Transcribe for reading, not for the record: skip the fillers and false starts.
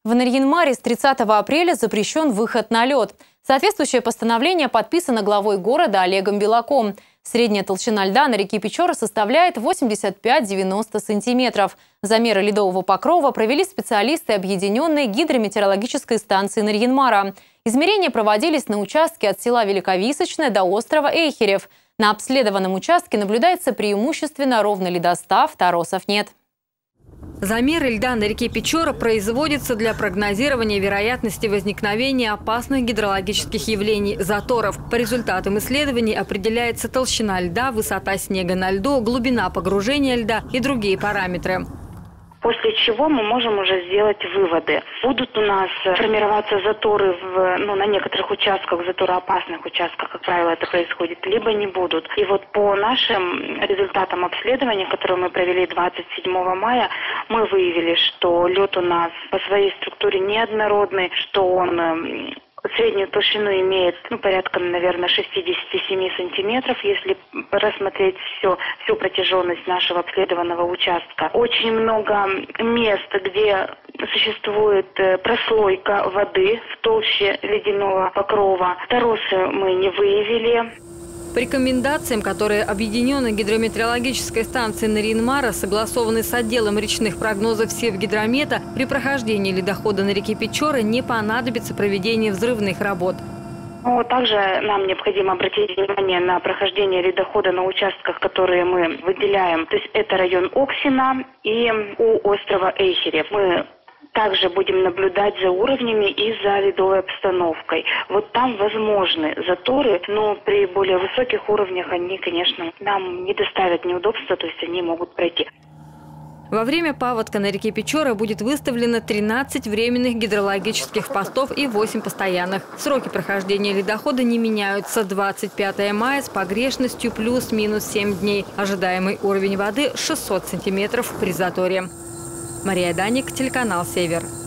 В Нарьян-Маре с 30 апреля запрещен выход на лед. Соответствующее постановление подписано главой города Олегом Белаком. Средняя толщина льда на реке Печора составляет 85-90 сантиметров. Замеры ледового покрова провели специалисты Объединенной гидрометеорологической станции Нарьян-Мара. Измерения проводились на участке от села Великовисочное до острова Эйхерев. На обследованном участке наблюдается преимущественно ровный ледостав, торосов нет. Замеры льда на реке Печора производятся для прогнозирования вероятности возникновения опасных гидрологических явлений – заторов. По результатам исследований определяется толщина льда, высота снега на льду, глубина погружения льда и другие параметры. После чего мы можем уже сделать выводы. Будут у нас формироваться заторы на некоторых участках, затороопасных участках, как правило, это происходит, либо не будут. И вот по нашим результатам обследования, которые мы провели 27 мая, мы выявили, что лед у нас по своей структуре неоднородный, что он среднюю толщину имеет порядка, наверное, 67 сантиметров, если рассмотреть всю протяженность нашего обследованного участка. Очень много мест, где существует прослойка воды в толще ледяного покрова. Торосы мы не выявили. По рекомендациям, которые Объединенной гидрометеорологической станции Нарьян-Мара согласованы с отделом речных прогнозов Севгидромета, при прохождении ледохода на реке Печора не понадобится проведение взрывных работ. Также нам необходимо обратить внимание на прохождение ледохода на участках, которые мы выделяем. То есть это район Оксина и у острова Эйхерев. Мы также будем наблюдать за уровнями и за ледовой обстановкой. Вот там возможны заторы, но при более высоких уровнях они, конечно, нам не доставят неудобства, то есть они могут пройти. Во время паводка на реке Печора будет выставлено 13 временных гидрологических постов и 8 постоянных. Сроки прохождения ледохода не меняются. 25 мая с погрешностью плюс-минус 7 дней. Ожидаемый уровень воды 600 сантиметров при заторе. Мария Даник, телеканал «Север».